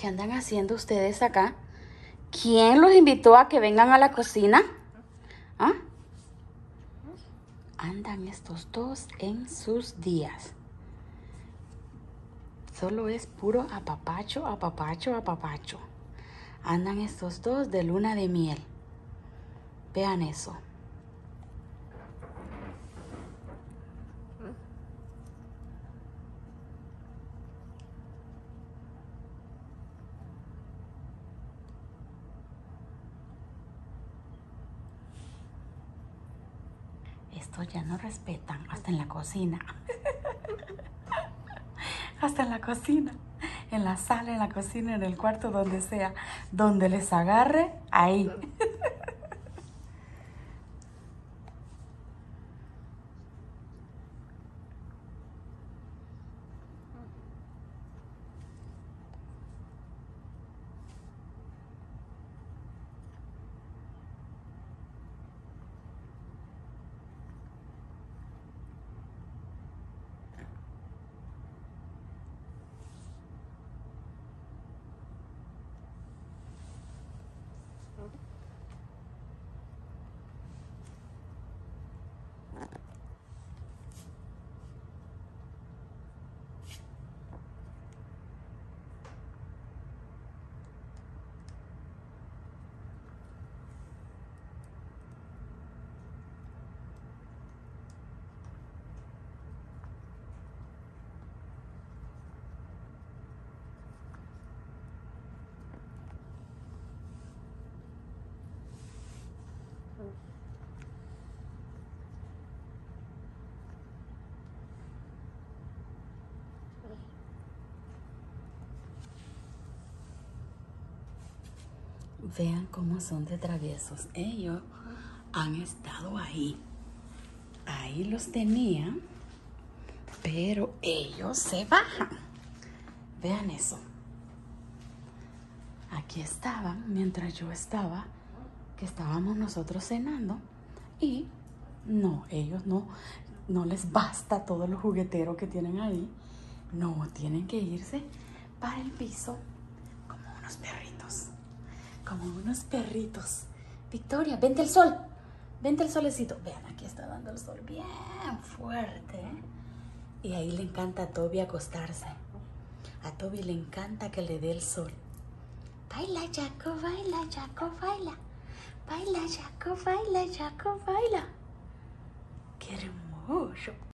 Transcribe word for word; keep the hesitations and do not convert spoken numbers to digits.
¿Qué andan haciendo ustedes acá? ¿Quién los invitó a que vengan a la cocina? ¿Ah? Andan estos dos en sus días. Solo es puro apapacho, apapacho, apapacho. Andan estos dos de luna de miel. Vean eso. Estos ya no respetan, hasta en la cocina. Hasta en la cocina. En la sala, en la cocina, en el cuarto, donde sea. Donde les agarre, ahí. Vean cómo son de traviesos. Ellos han estado ahí. Ahí los tenían, pero ellos se bajan. Vean eso. Aquí estaban mientras yo estaba, que estábamos nosotros cenando. Y no, ellos no, no les basta todo el juguetero que tienen ahí. No, tienen que irse para el piso como unos perritos. Como unos perritos. Victoria, vente el sol. Vente el solecito. Vean, aquí está dando el sol bien fuerte. ¿eh? Y ahí le encanta a Toby acostarse. A Toby le encanta que le dé el sol. Baila, Jaco, baila, Jaco, baila. Baila, Jaco, baila, Jaco, baila. Qué hermoso.